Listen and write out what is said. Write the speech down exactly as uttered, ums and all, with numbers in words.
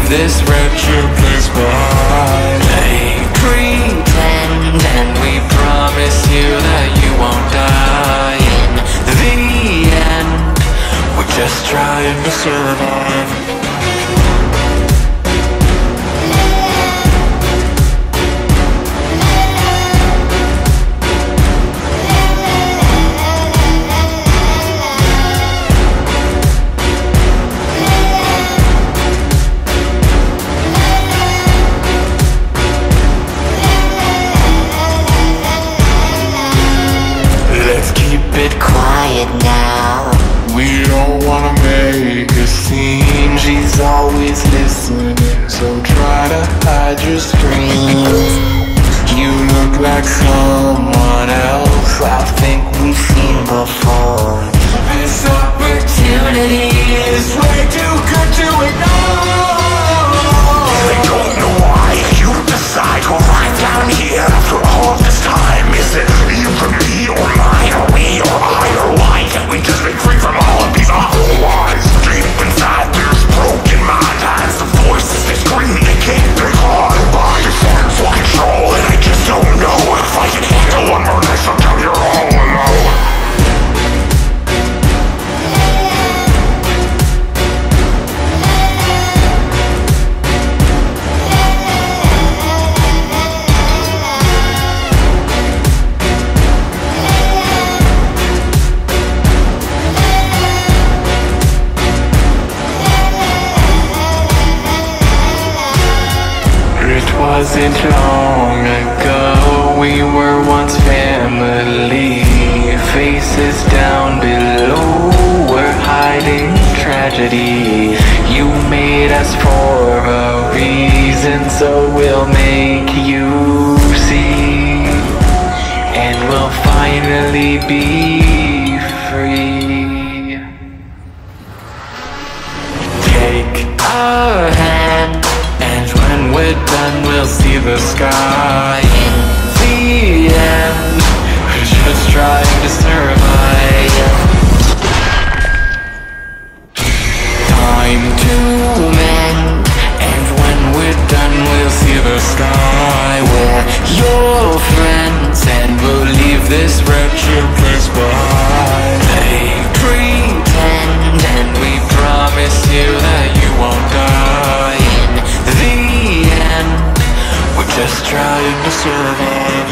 this wretched place behind. They pretend, and we promise you that you won't die. In the end, we're just trying to survive. Now we don't wanna make a scene. She's always listening, so try to hide your screams. You look like someone else I think we've seen before. This opportunity is way too good to ignore. They don't know why you decide to ride down here after all this time. Is it either me or mine, or we or I, or why can't we just break free from all of these awful lies? Deep inside there's broken mind eyes, the voices they scream they can't be heard by. Desire for control, and I just don't know if I can handle one more night. Sometimes you're all alone. Wasn't long ago, we were once family. Faces down below, we're hiding tragedy. You made us for a reason, so we'll make you see. And we'll finally be free. Take a hand, and when we're done, we'll see the sky. In the end, we're just trying to survive. Time to mend, and when we're done, we'll see the sky. We're your friends, and we'll leave this wretched place behind. They pretend, and we promise you that you won't die. In the end, we're just trying to survive.